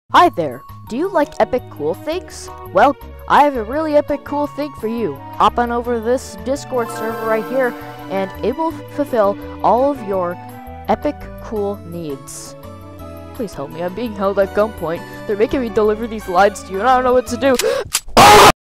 Hi there, do you like epic cool things? Well, I have a really epic cool thing for you. Hop on over to this Discord server right here, and it will fulfill all of your epic cool needs. Please help me, I'm being held at gunpoint. They're making me deliver these lines to you, and I don't know what to do.